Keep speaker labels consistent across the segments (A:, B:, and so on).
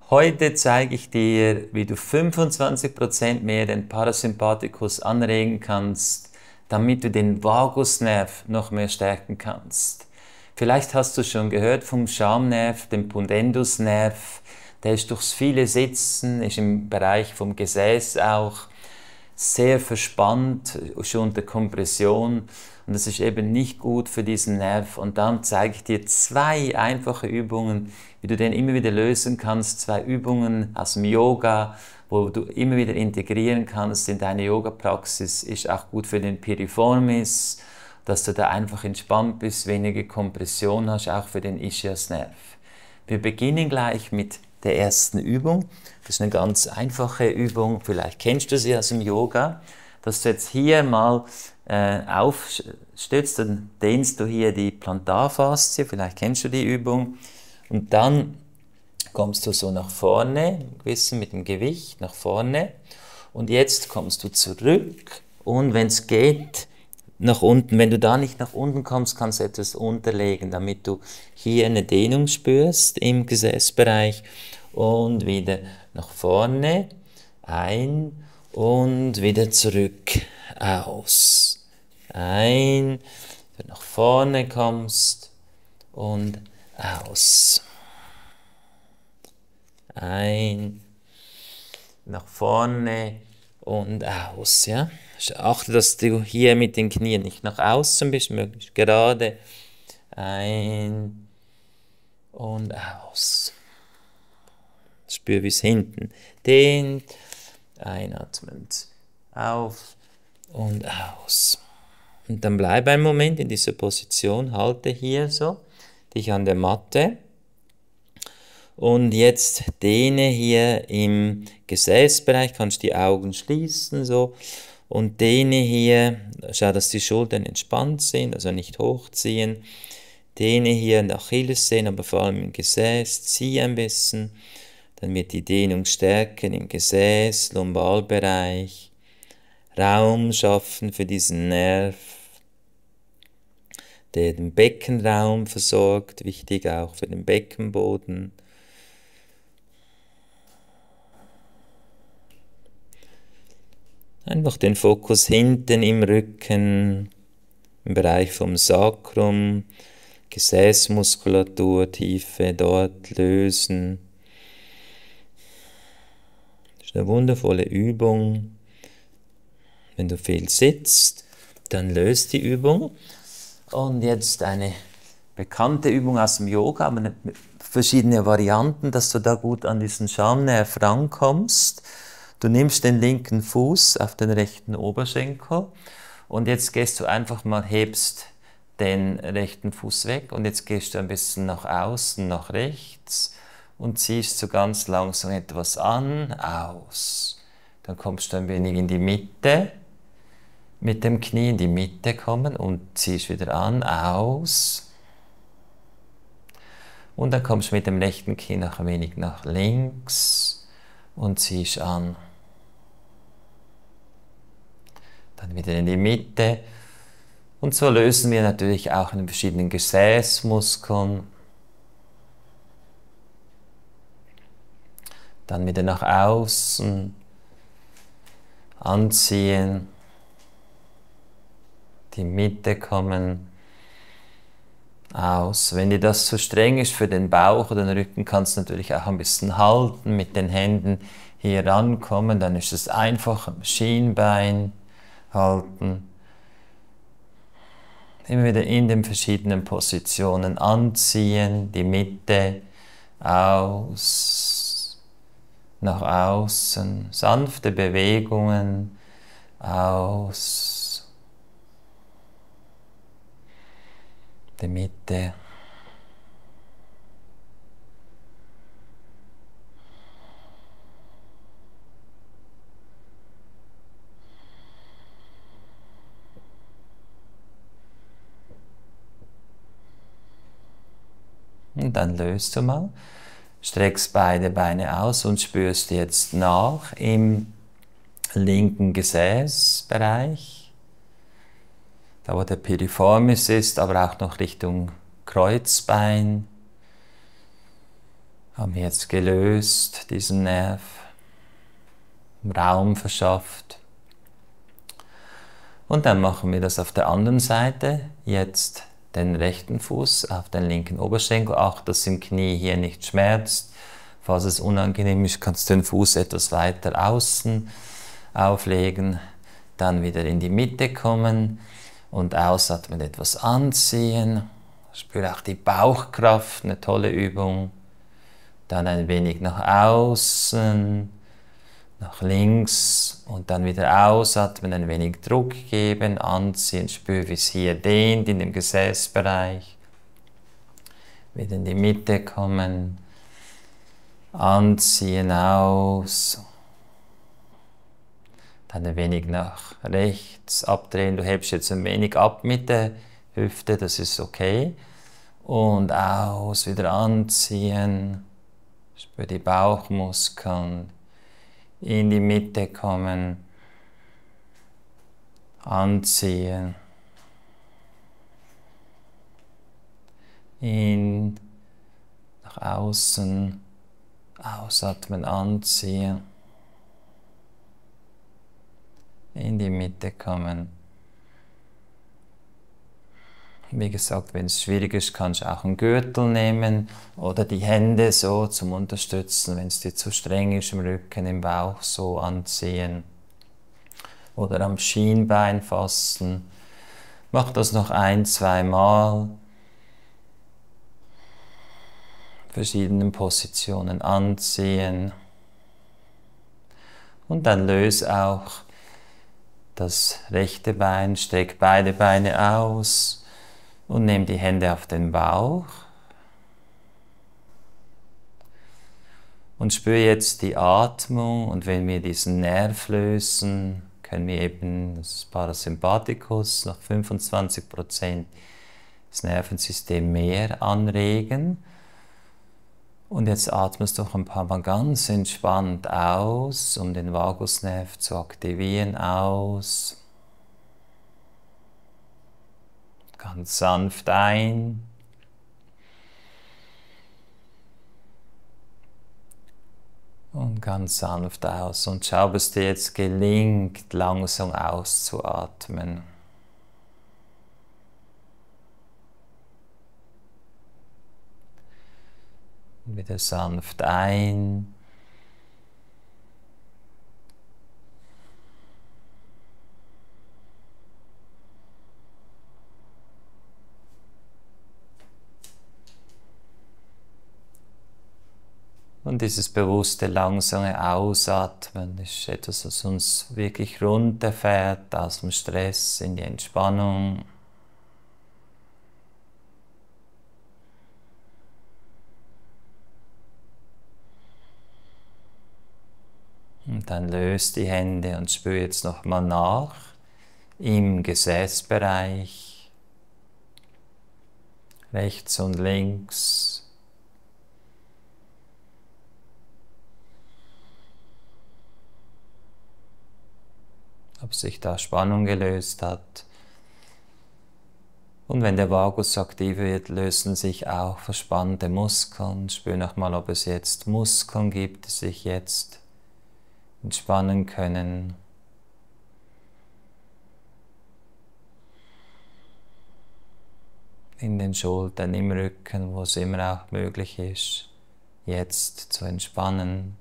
A: Heute zeige ich dir, wie du 25% mehr den Parasympathikus anregen kannst, damit du den Vagusnerv noch mehr stärken kannst. Vielleicht hast du schon gehört vom Schamnerv, dem Pudendusnerv. Der ist durchs viele Sitzen, ist im Bereich vom Gesäß auch sehr verspannt, schon unter Kompression. Und das ist eben nicht gut für diesen Nerv. Und dann zeige ich dir 2 einfache Übungen, wie du den immer wieder lösen kannst. 2 Übungen aus dem Yoga, wo du immer wieder integrieren kannst in deine Yoga-Praxis. Ist auch gut für den Piriformis, dass du da einfach entspannt bist, weniger Kompression hast, auch für den Ischiasnerv. Wir beginnen gleich mit der ersten Übung. Das ist eine ganz einfache Übung, vielleicht kennst du sie aus dem Yoga, dass du jetzt hier mal aufstützt, dann dehnst du hier die Plantarfaszie, vielleicht kennst du die Übung, und dann kommst du so nach vorne, gewissen mit dem Gewicht nach vorne, und jetzt kommst du zurück und wenn es geht, nach unten. Wenn du da nicht nach unten kommst, kannst du etwas unterlegen, damit du hier eine Dehnung spürst im Gesäßbereich und wieder nach vorne, ein und wieder zurück, aus, ein, wenn du nach vorne kommst und aus, ein, nach vorne und aus, ja. Achte, dass du hier mit den Knien nicht nach außen bist, möglichst gerade, ein und aus. Spür, wie es hinten dehnt, einatmend auf und aus. Und dann bleib einen Moment in dieser Position, halte hier so, dich an der Matte. Und jetzt dehne hier im Gesäßbereich, kannst die Augen schließen so und dehne hier, schau, dass die Schultern entspannt sind, also nicht hochziehen. Dehne hier in der Achillessehne, aber vor allem im Gesäß, zieh ein bisschen, dann wird die Dehnung stärken im Gesäß, Lumbalbereich, Raum schaffen für diesen Nerv, der den Beckenraum versorgt, wichtig auch für den Beckenboden. Einfach den Fokus hinten im Rücken, im Bereich vom Sacrum, Gesäßmuskulatur, Tiefe dort lösen. Das ist eine wundervolle Übung. Wenn du viel sitzt, dann löst die Übung. Und jetzt eine bekannte Übung aus dem Yoga, aber verschiedene Varianten, dass du da gut an diesen Schamnerv rankommst. Du nimmst den linken Fuß auf den rechten Oberschenkel und jetzt gehst du einfach mal, hebst den rechten Fuß weg und jetzt gehst du ein bisschen nach außen, nach rechts und ziehst so ganz langsam etwas an, aus. Dann kommst du ein wenig in die Mitte, mit dem Knie in die Mitte kommen und ziehst wieder an, aus. Und dann kommst du mit dem rechten Knie noch ein wenig nach links und ziehst an. Dann wieder in die Mitte. Und so lösen wir natürlich auch in den verschiedenen Gesäßmuskeln. Dann wieder nach außen. Anziehen. Die Mitte kommen. Aus. Wenn dir das zu streng ist für den Bauch oder den Rücken, kannst du natürlich auch ein bisschen halten, mit den Händen hier rankommen. Dann ist es einfach am Schienbein halten. Immer wieder in den verschiedenen Positionen anziehen, die Mitte, aus, nach außen, sanfte Bewegungen, aus, die Mitte. Und dann löst du mal, streckst beide Beine aus und spürst jetzt nach im linken Gesäßbereich, da wo der Piriformis ist, aber auch noch Richtung Kreuzbein. Haben wir jetzt gelöst, diesen Nerv, Raum verschafft. Und dann machen wir das auf der anderen Seite. Jetzt den rechten Fuß auf den linken Oberschenkel. Acht, dass im Knie hier nicht schmerzt. Falls es unangenehm ist, kannst du den Fuß etwas weiter außen auflegen. Dann wieder in die Mitte kommen und ausatmen, etwas anziehen. Spüre auch die Bauchkraft, eine tolle Übung. Dann ein wenig nach außen, nach links und dann wieder ausatmen, ein wenig Druck geben, anziehen, spüre, wie es hier dehnt in dem Gesäßbereich. Wieder in die Mitte kommen, anziehen, aus. Dann ein wenig nach rechts abdrehen, du hebst jetzt ein wenig ab mit der Hüfte, das ist okay. Und aus, wieder anziehen, spür die Bauchmuskeln, in die Mitte kommen, anziehen, nach außen, ausatmen, anziehen, in die Mitte kommen. Wie gesagt, wenn es schwierig ist, kannst du auch einen Gürtel nehmen oder die Hände so zum Unterstützen, wenn es dir zu streng ist im Rücken, im Bauch so anziehen. Oder am Schienbein fassen. Mach das noch 1-2 Mal. Verschiedenen Positionen anziehen. Und dann löse auch das rechte Bein, streck beide Beine aus. Und nimm die Hände auf den Bauch und spüre jetzt die Atmung. Und wenn wir diesen Nerv lösen, können wir eben das Parasympathikus noch 25% das Nervensystem mehr anregen. Und jetzt atmest du noch ein paar Mal ganz entspannt aus, um den Vagusnerv zu aktivieren. Aus. Ganz sanft ein. Und ganz sanft aus. Und schau, ob es dir jetzt gelingt, langsam auszuatmen. Und wieder sanft ein. Und dieses bewusste, langsame Ausatmen ist etwas, was uns wirklich runterfährt aus dem Stress in die Entspannung. Und dann löst die Hände und spür jetzt nochmal nach im Gesäßbereich, rechts und links. Ob sich da Spannung gelöst hat. Und wenn der Vagus aktiv wird, lösen sich auch verspannte Muskeln. Spür nochmal, ob es jetzt Muskeln gibt, die sich jetzt entspannen können. In den Schultern, im Rücken, wo es immer auch möglich ist, jetzt zu entspannen.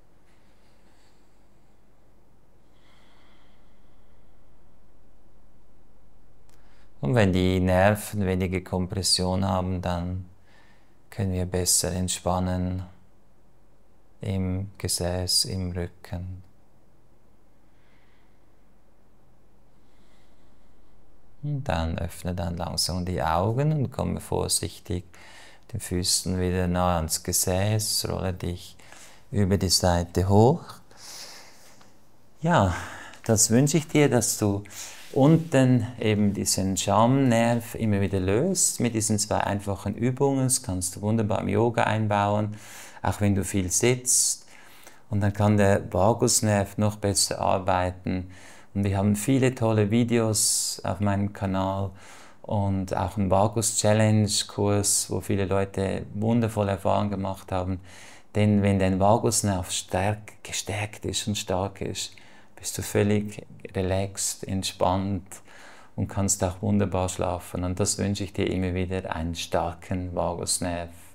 A: Und wenn die Nerven wenige Kompression haben, dann können wir besser entspannen im Gesäß, im Rücken. Und dann öffne dann langsam die Augen und komme vorsichtig mit den Füßen wieder nah ans Gesäß, rolle dich über die Seite hoch. Ja, das wünsche ich dir, dass du unten eben diesen Schamnerv immer wieder löst mit diesen 2 einfachen Übungen. Das kannst du wunderbar im Yoga einbauen, auch wenn du viel sitzt. Und dann kann der Vagusnerv noch besser arbeiten. Und wir haben viele tolle Videos auf meinem Kanal. und auch ein Vagus-Challenge-Kurs, wo viele Leute wundervolle Erfahrungen gemacht haben. Denn wenn dein Vagusnerv gestärkt ist und stark ist, bist du völlig relaxed, entspannt und kannst auch wunderbar schlafen. Und das wünsche ich dir immer wieder, einen starken Vagusnerv.